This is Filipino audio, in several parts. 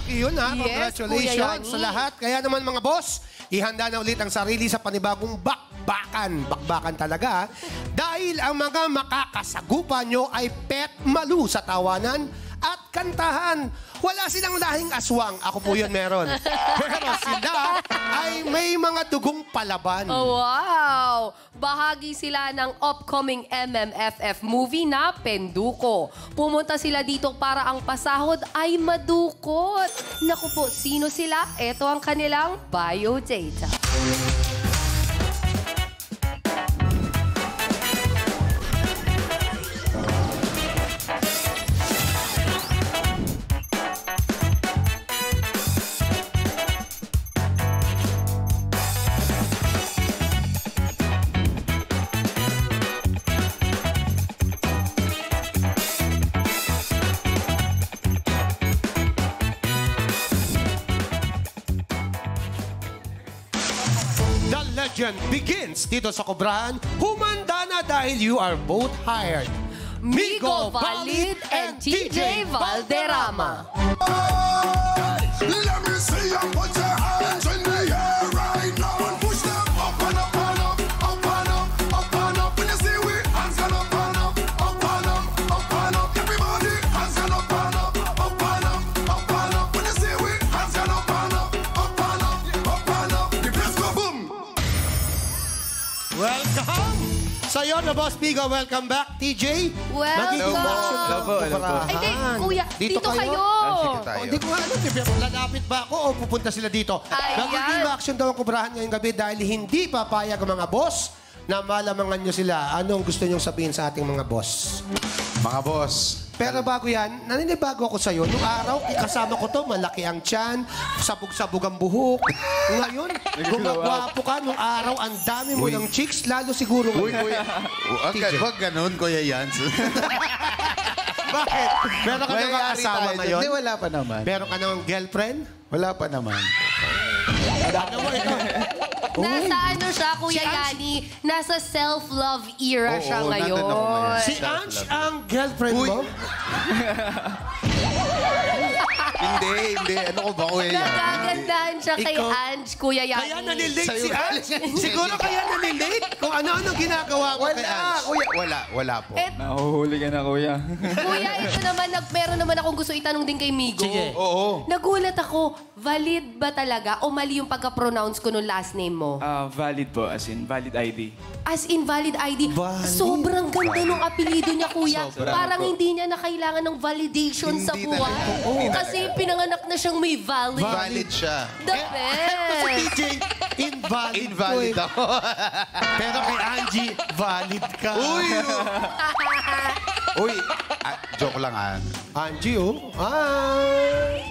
Malaki yun, ha? Yes, Congratulations sa lahat. Kaya naman, mga boss, ihanda na ulit ang sarili sa panibagong bakbakan. Bakbakan talaga, ha? Dahil ang mga makakasagupan nyo ay Pet Malu sa tawanan at kantahan. Wala silang lahing aswang. Ako po yun meron. Pero sila ay may mga dugong palaban. Oh, wow! Bahagi sila ng upcoming MMFF movie na Penduko. Pumunta sila dito para ang pasahod ay madukot. Naku po, sino sila? Ito ang kanilang biodata. The legend begins dito sa Kubrahan. Humanda na dahil you are both hired. Migo Valid and TJ Valderrama. Let me see you put your hands in the air right now and push them up and up and up, up and up, up and up. When you see we hands gone up and up, up and up, up and up. Everybody hands gone up and up, up and up, up and up. When you see we hands gone up and up, up and up, up and up. The place go boom. Welcome! Sa'yo na, Boss Migo. Welcome back, TJ. Welcome! Ay, di, kuya, dito kayo. Hindi ko nga alam. Lalapit ba ako o pupunta sila dito? Ayan. Nagiging action daw ang Kubrahan ngayong gabi dahil hindi papayag ang mga boss na malamangan nyo sila. Anong gusto nyong sabihin sa ating mga boss? Mga boss. Pero bago yan, naninibago ako sa'yo. Nung araw, kasama ko to, malaki ang tiyan, sabog-sabog ang buhok. Ngayon, gumagwapo ka. Nung araw, ang dami mo ng chicks, lalo siguro. Uy, kuya. Huwag ganun, Kuya Jans. Bakit? Meron ka na asawa ngayon? Hindi, wala pa naman. Meron ka ng girlfriend? Wala pa naman. Ano mo ito? Nasa ano siya, Kuya Yani? Nasa self-love era siya nandun ako ngayon. ngayon. Si Ange ang girlfriend mo? Hindi. Ano ko ba, Kuya Jans? Nagagandahan siya kay Ikaw? Ange, Kuya Yani. Kaya nanilate Sa'yo si Ange? Siguro kaya nanilate? Kung ano-ano ginagawa mo kay Ange? Kuya. Wala po. Nahuhuli ka na, kuya. Kuya, ito naman, meron naman akong gusto itanong din kay Migo. Sige. Oo. Nagulat ako, valid ba talaga o mali yung pagka-pronounce ko nung last name mo? Valid po, as in valid ID. As in valid ID. Valid? Sobrang ganda nung apelido niya, Kuya. Sobra. Parang hindi niya na kailangan ng validation sa Hindi buhay. talaga. Hindi Kasi pinanganak na siyang may valid. Valid siya. The Si best. TJ, invalid. Invalid ko eh. ako. Pero kay Angie, valid ka. Uy, joke lang ah. Angie, oh. Ay.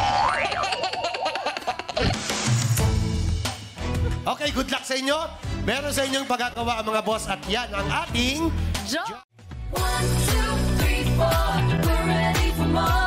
Okay, good luck sa inyo. Meron sa inyong pagkakawa ang mga boss at yan ang ating... 1, 2, 3, 4. We're ready for more.